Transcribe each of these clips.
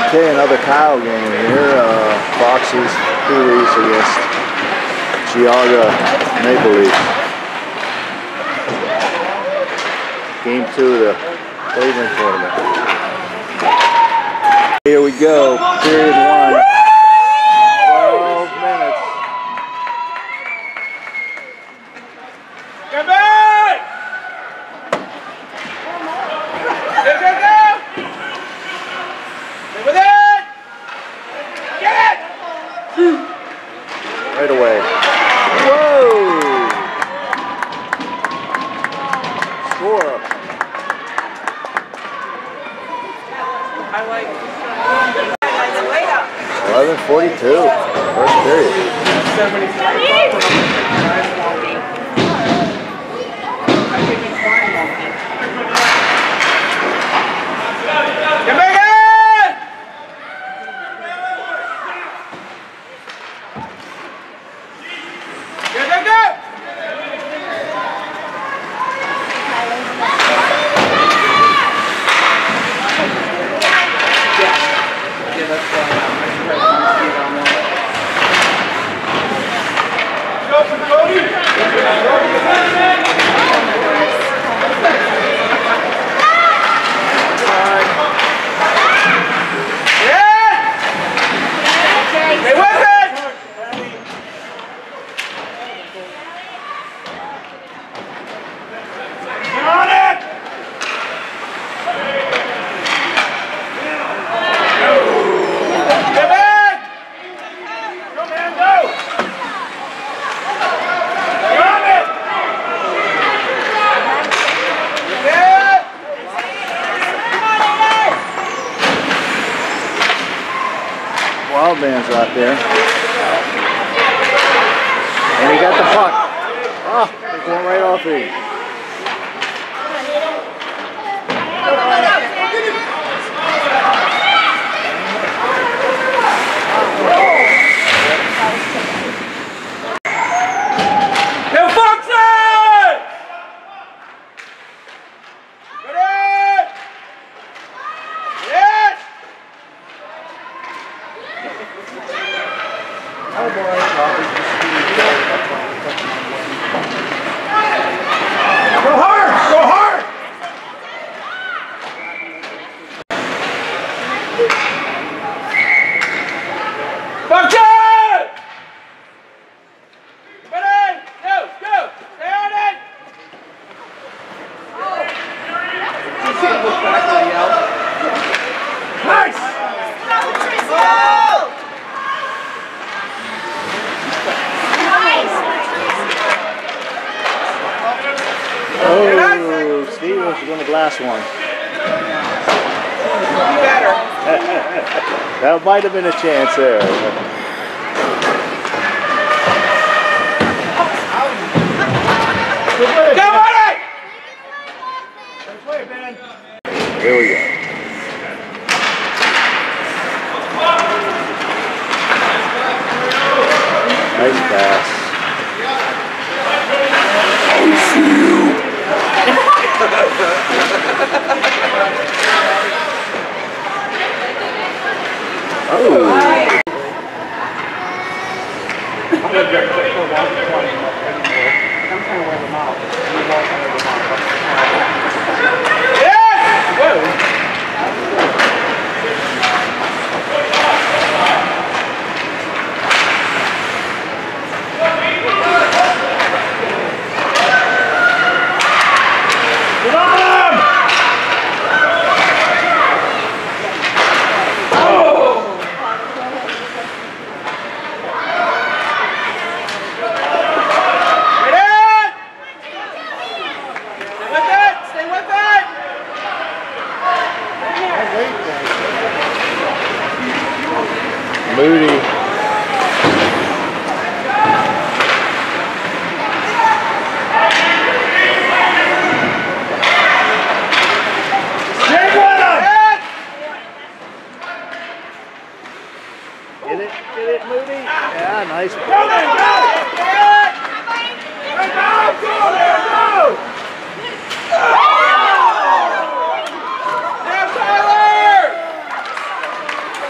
Okay, another Kyle game here. Foxes, Coolies against Geauga Maple Leafs. Game 2 of the Cleveland tournament. Here we go, period 1. 12 minutes. Come back! Go, go, go! Stay with it! Get it! Right away. Whoa! Score. I like 11:42. First period. 'Get back in! Go, go, go! Go for Cody! Wild man's out there. And he got the puck. Oh, it's going right off him. Go Foxes! Get it! Yes! Oh boy. Go hard! Go hard! Foxes! Ready? Go! Go! Stay on it! Nice! Oh, Stevens is going to glass one. Better. That might have been a chance there. Come on it! Here we go. Nice pass. Oh. Moody. Get it, Moody. Yeah, nice. Go there, go! Go there, go! Now, Tyler!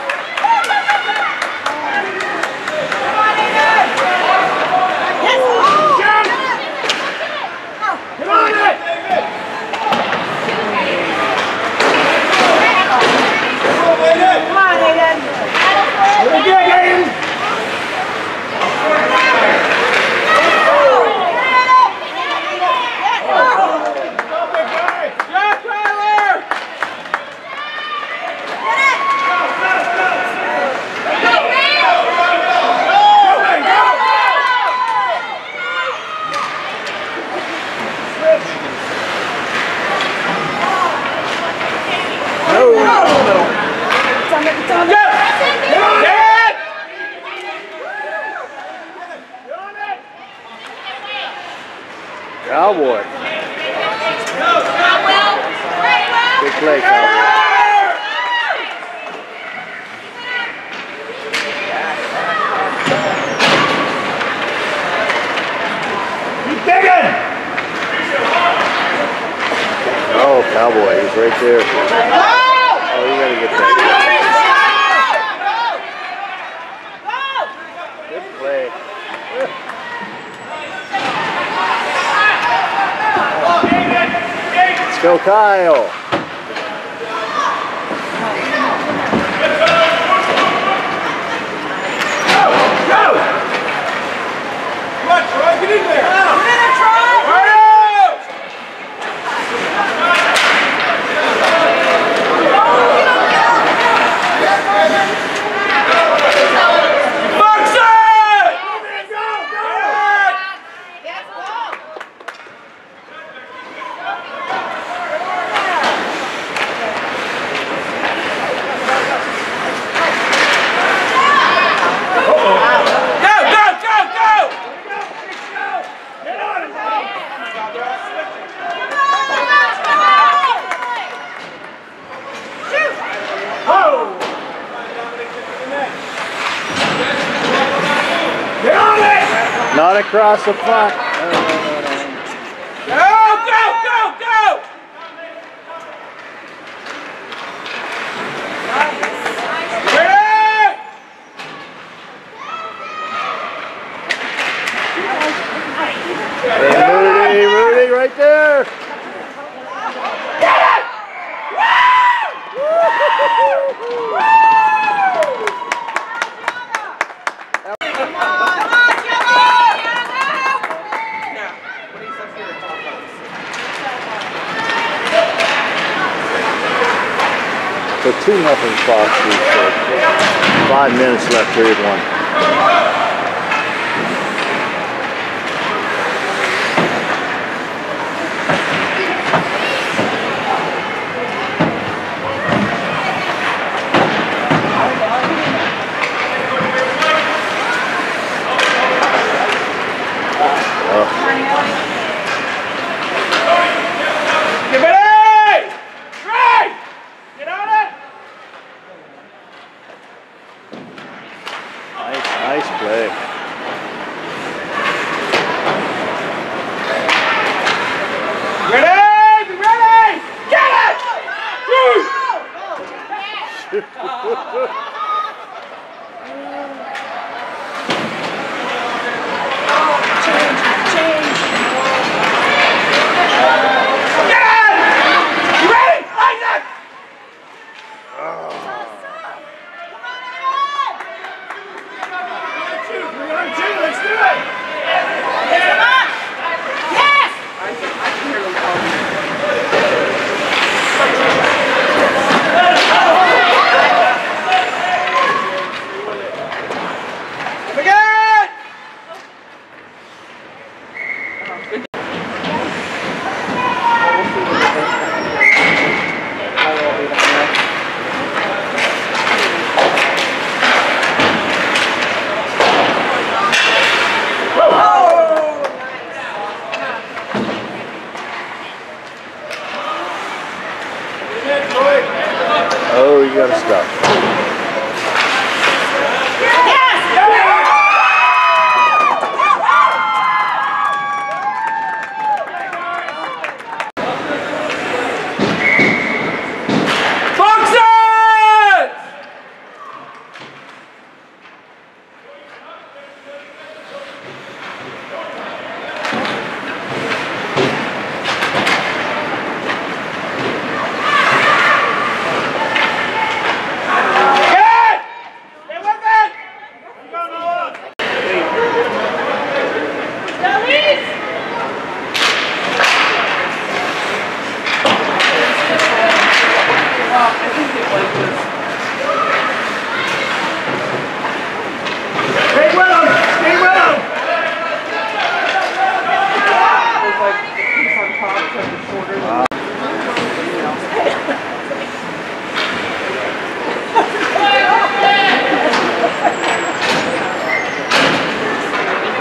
Cowboy. Good play, Cowboy. Keep digging! Oh, Cowboy, he's right there. Oh, you gotta get that. Good play. Let's go, Kyle. Go! Come on, Troy, get in there! Get in there, Troy! Not across the front. Go, go, go, go! Ready? Hey, Rudy, right there. Get it! So 2-0 Fox. 5 minutes left, period 1. Get ready! Right! Get on it! Nice play. Ready? Be ready! Get it! Let's do it! Yes!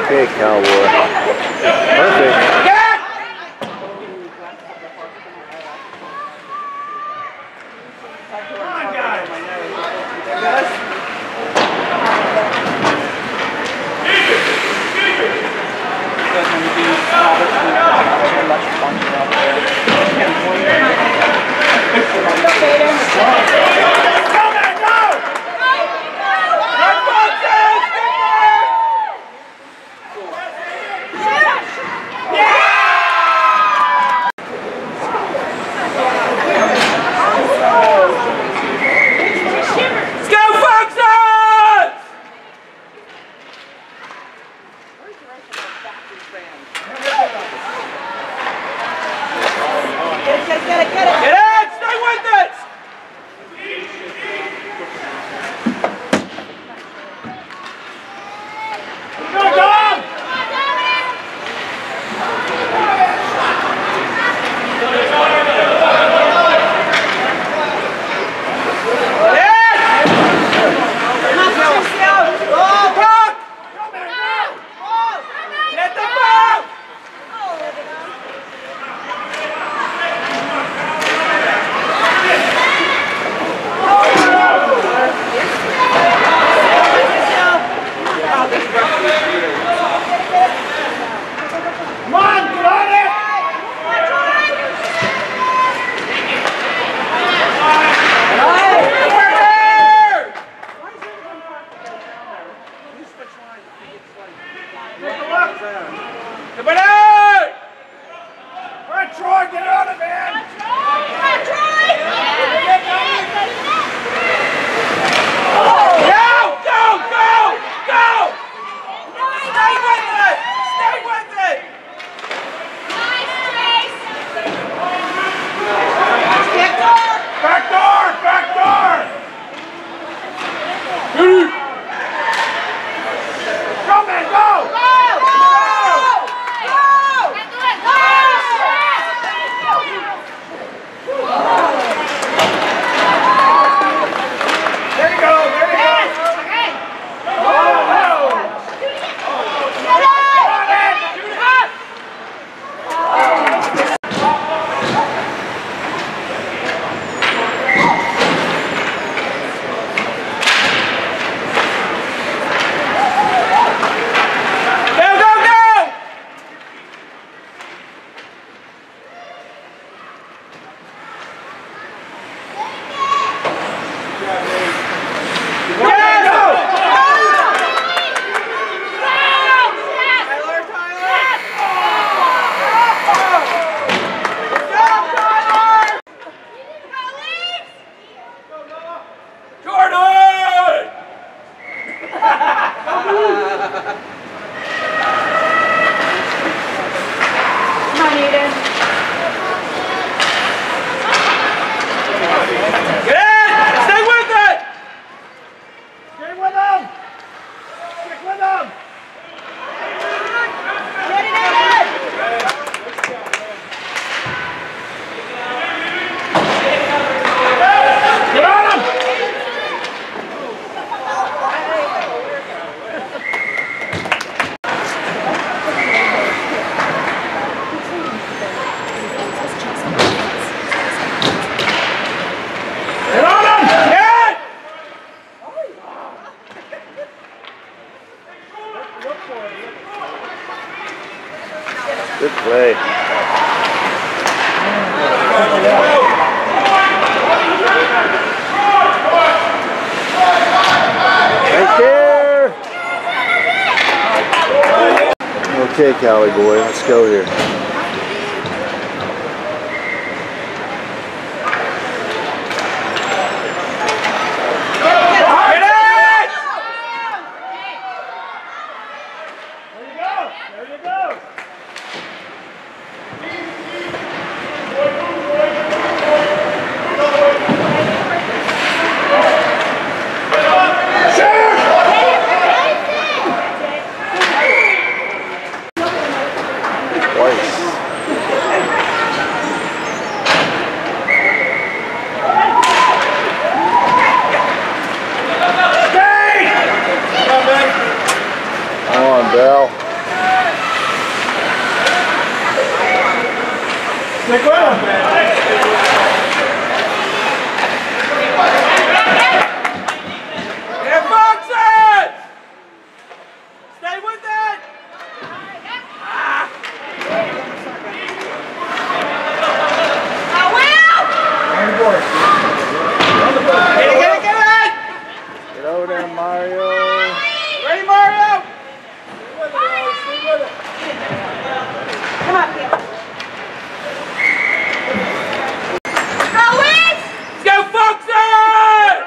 Okay, Cowboy. Perfect. Good play. Right there. Okay, Cali boy, let's go here. Come on, Bell. Stick with him. Get boxes! Stay with it! Get over there, Mario. Ready, Mario? Come on, Pete. Let's go, Foxes!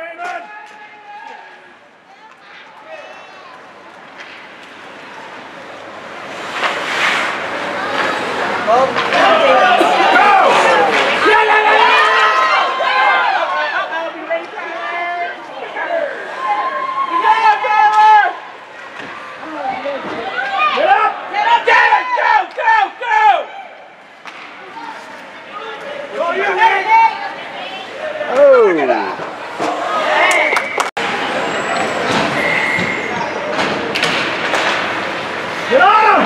Get on him!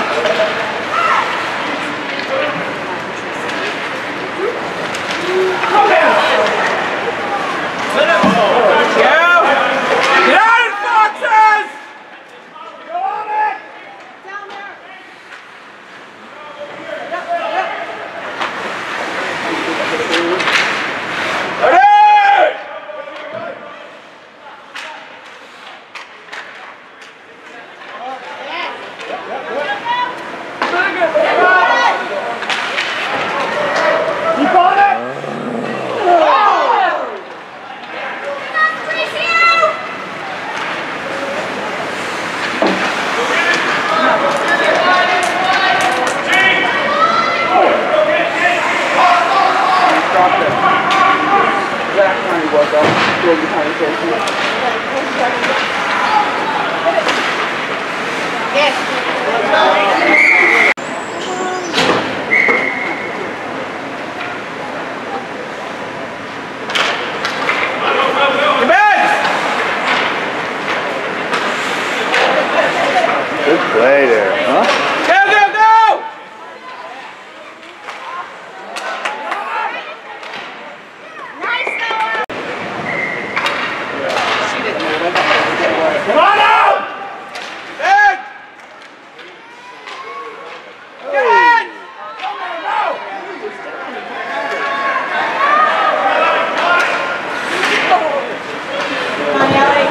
Come down! Get out, Foxes! Go on it! Down there. Ready! Keep on it! Good play there, huh? Go, go, go! Nice, Noah. Come on out! Big! Get it! Come on, Ellie.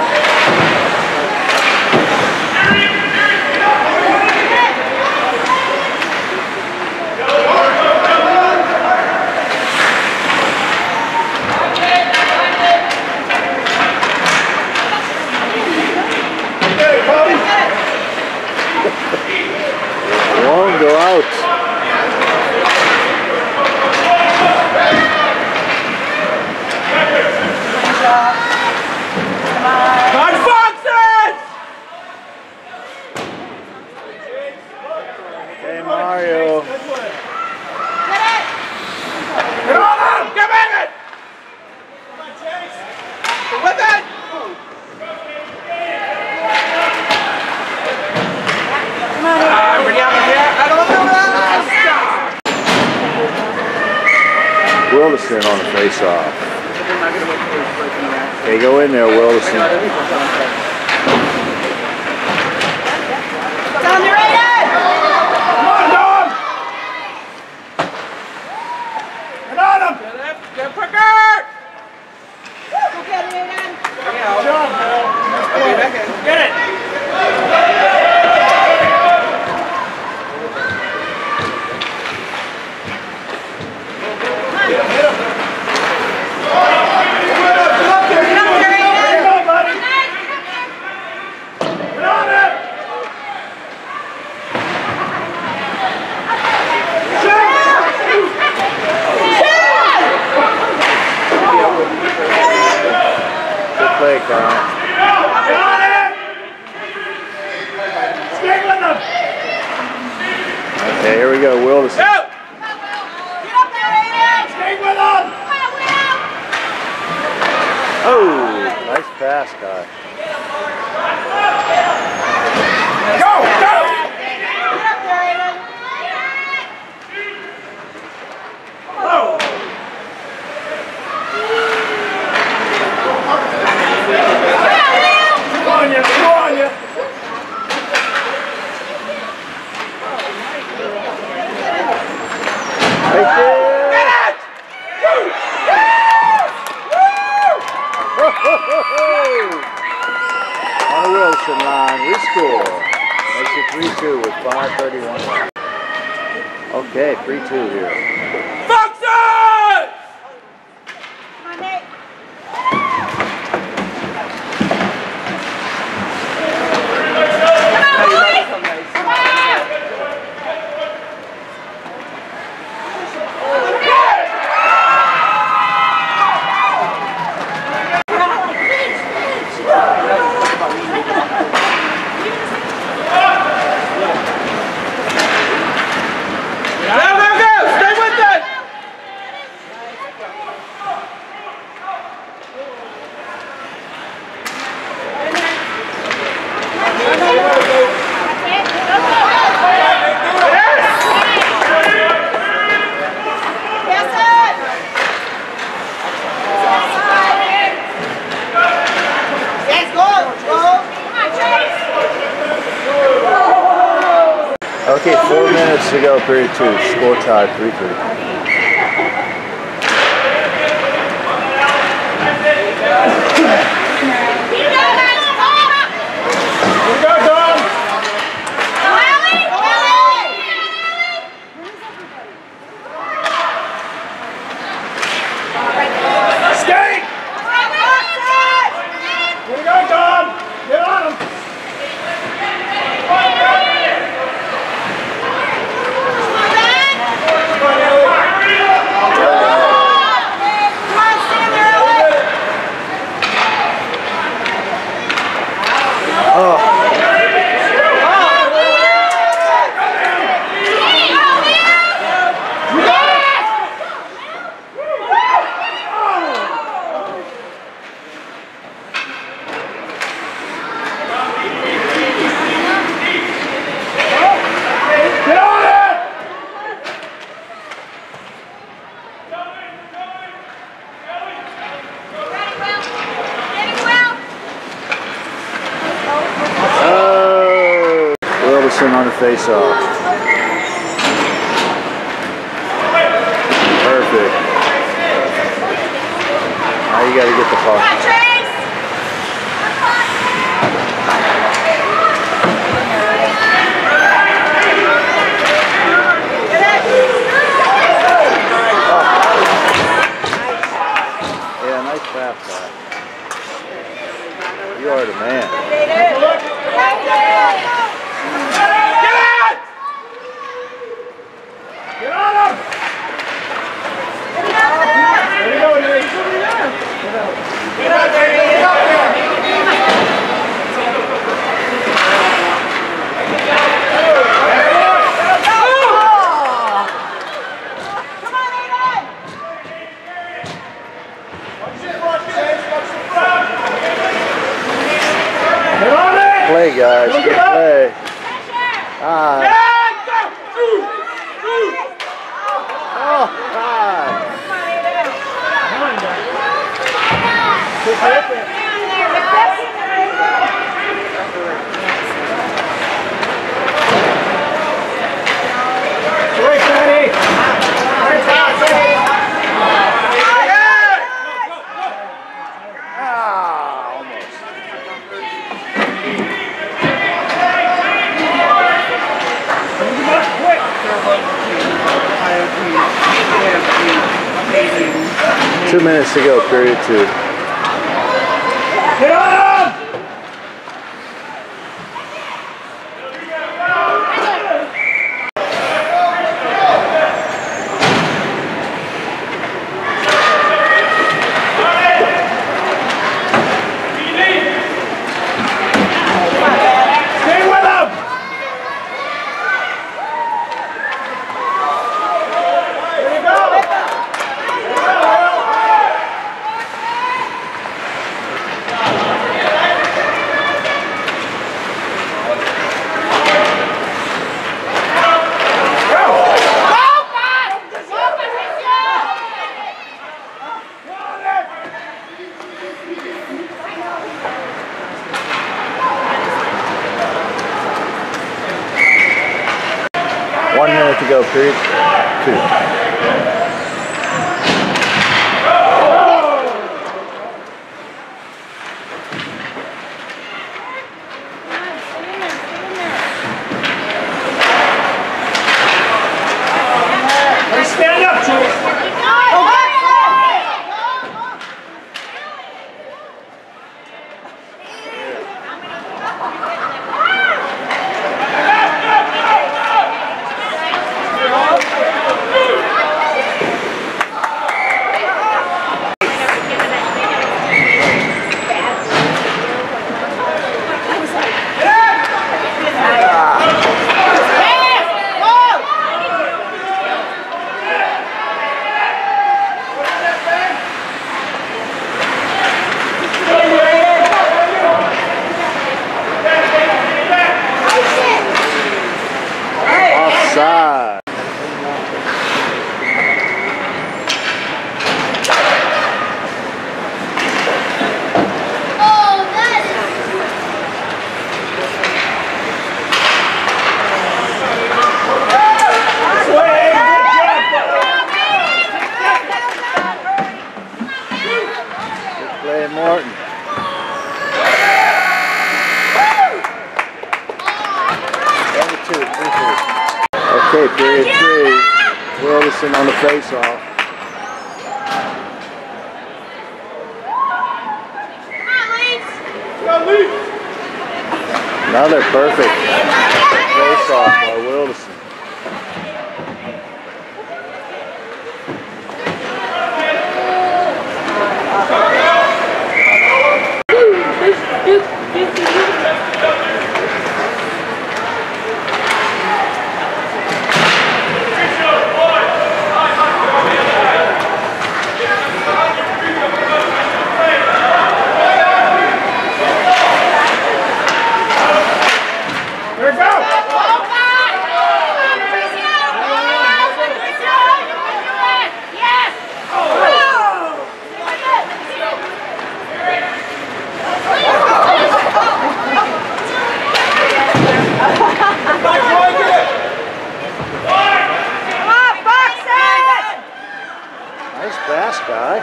Won't go out. Come on, Foxes! Hey, Mario. Get on him! Get back it! With it! Ready out of here? I don't know that! Wilderson on the face-off. Okay, go in there, Wilderson. Down the right end. Come on, dog! Get on him! Get quicker! Go get it, Aiden. Good job, Bill. Get it! Good play, Kyle. Okay, here we go, Wilderson. Go! Get up there, Aiden. Stay with him! Oh, nice pass, Kyle. Go! Go! Get up there, Aiden. On the Wilson line, we score. Makes it 3-2 with 5:31 left. Okay, 3-2 here. Foxes! Come on, Nate. Come on, boys! Come on! Okay, 4 minutes to go, period 2. Score tied, 3-3. On the face-off. Perfect. Now you got to get the puck. Yeah, nice pass back. You are the man. Play, guys. Good play. Ah. Oh, God. Two minutes to go, period 2. Get on him! Stay with him! There you go! To go, period 2. Okay, period 3. Wilson on the face-off. Another perfect face-off by Wilson. Nice pass, guy.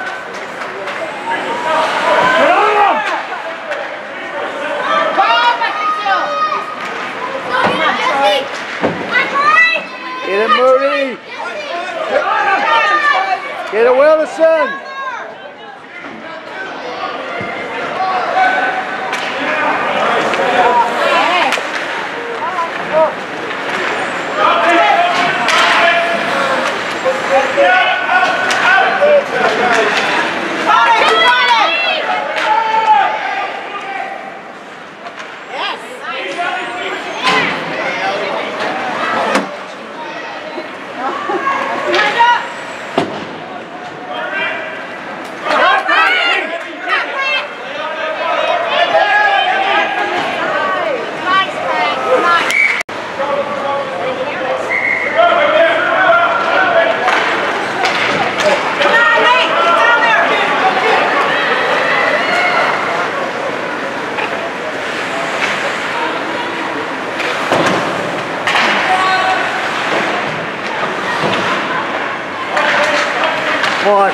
Get it, Moody. Get it, Wilson. What?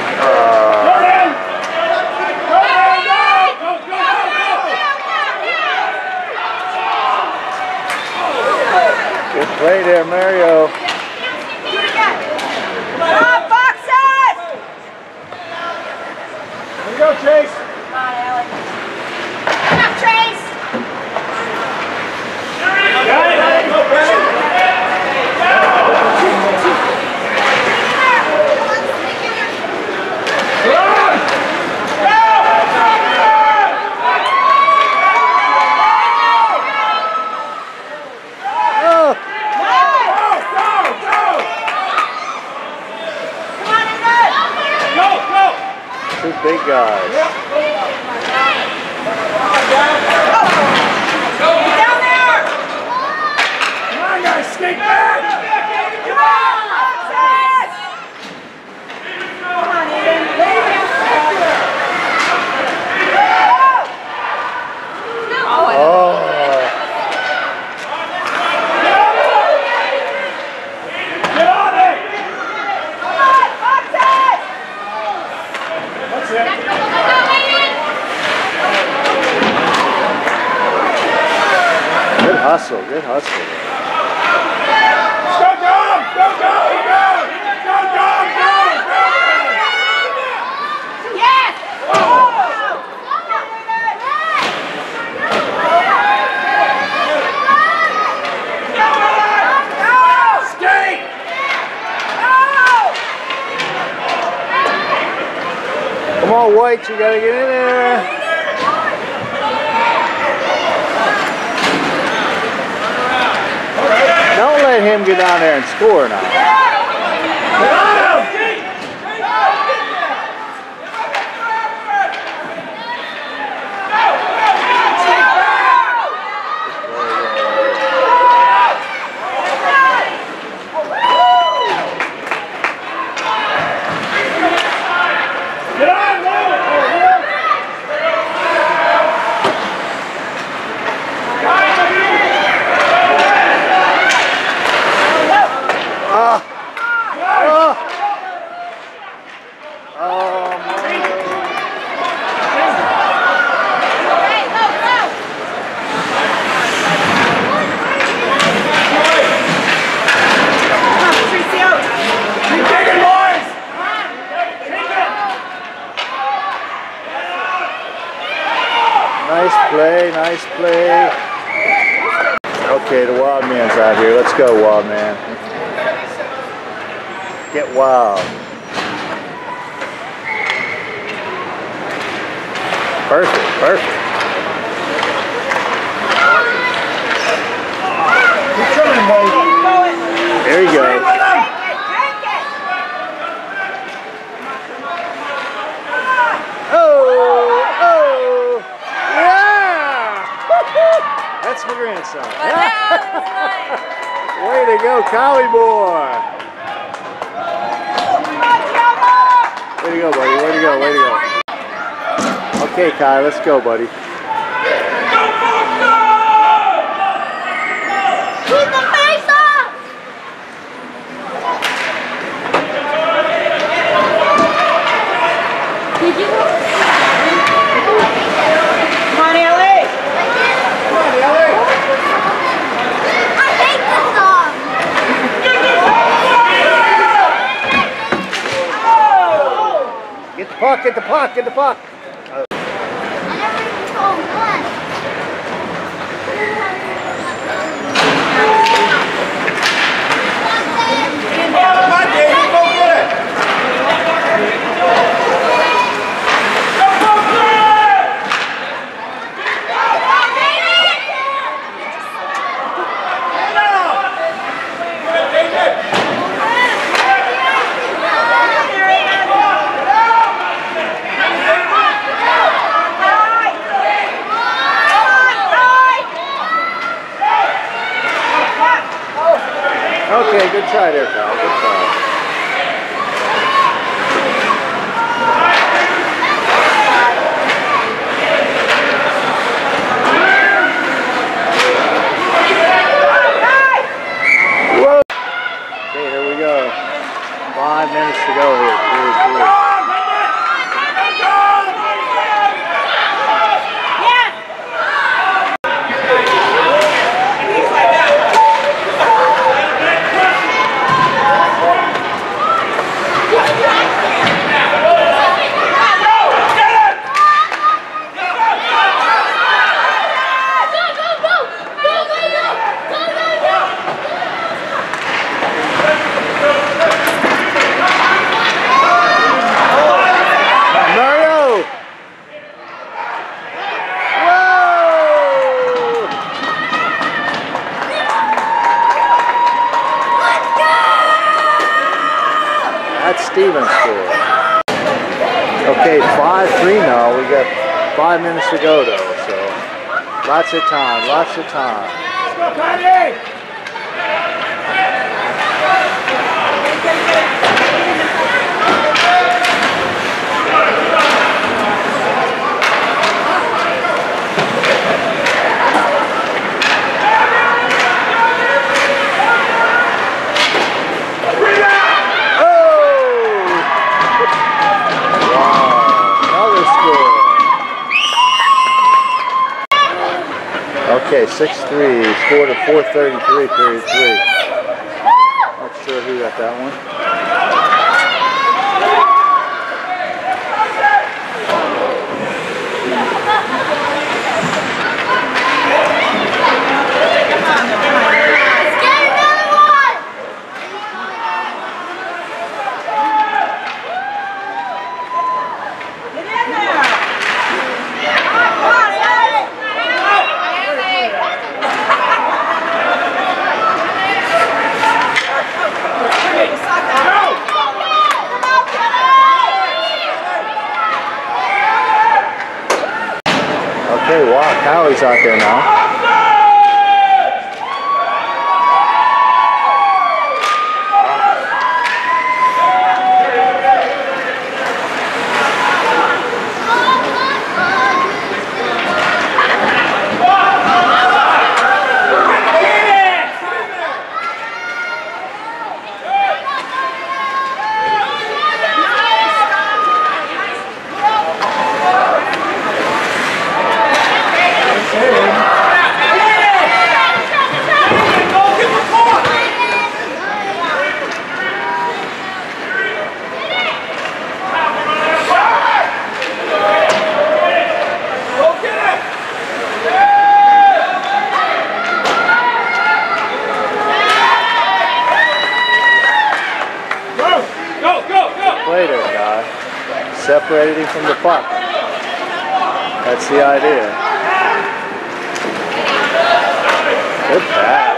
Good play there, Mario. Come on, boxes! There you go, Chase. Come on, Alex. Come on, Trace! Got it. Two big guys. Get down there! Come on, guys, skate back. Come on, boxes! Come on, Eden. Oh. Get on it. Come on, boxes! That's it. Good hustle, good hustle. Go, Dom! Go, go, go! Go, Dom, go! Yes! Skate! Come on, White, you gotta get in there. Don't let him get down there and score now. play, nice play. Okay, the wild man's out here. Let's go, wild man. Get wild. Perfect, perfect. Keep coming, buddy. There you go. Take it. Oh, yeah! That's my grandson. Way to go, Collie boy. Way to go, buddy. Way to go, way to go. Okay, Kai, let's go, buddy. Keep the face off! Did you? Come on, Ellie! Come on, Ellie. I hate this song! Get the puck, get the puck, get the puck. Come on, Davey, go get it. Okay, good try there, Kyle. Good try. Whoa! Okay, here we go. 5 minutes to go here. 3-3. That's Stevens score. Okay, 5-3 now. We got 5 minutes to go though, so lots of time, lots of time. Let's go, Patty. Okay, 6-3, scored at 4:33, period 3. Not sure who got that one. Okay, wow, Callie's out there now. separated him from the puck. That's the idea. Good pass.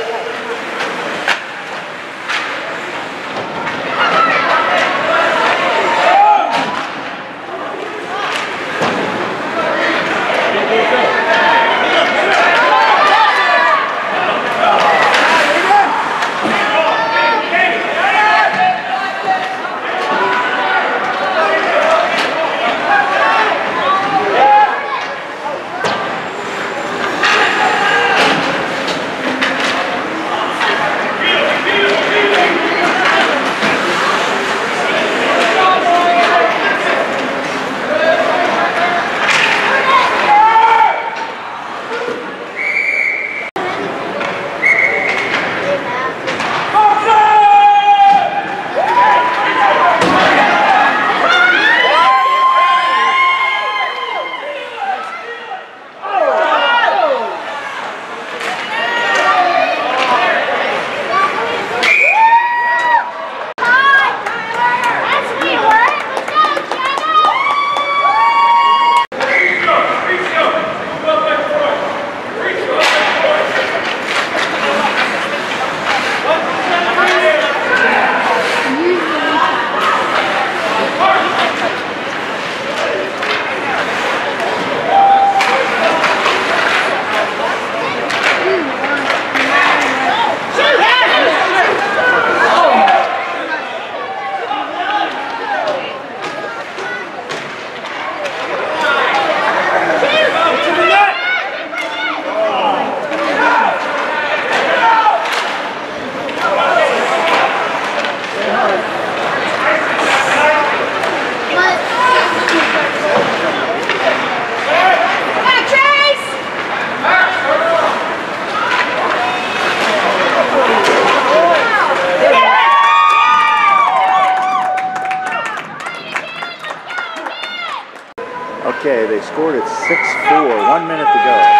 Okay, they scored at 6-4, 1 minute to go.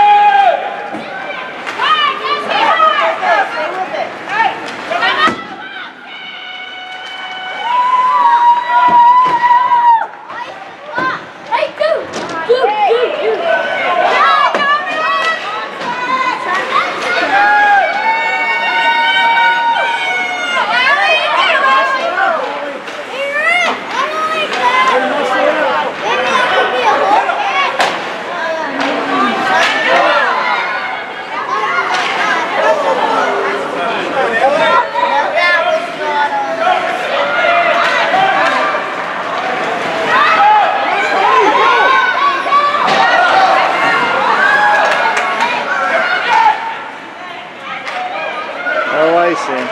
No icing.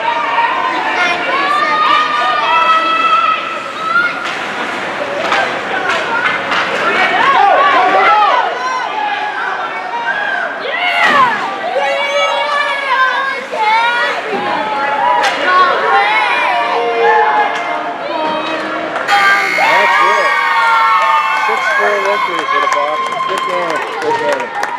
That's it. 6-4 Rutgers with a box. Good game. Good game.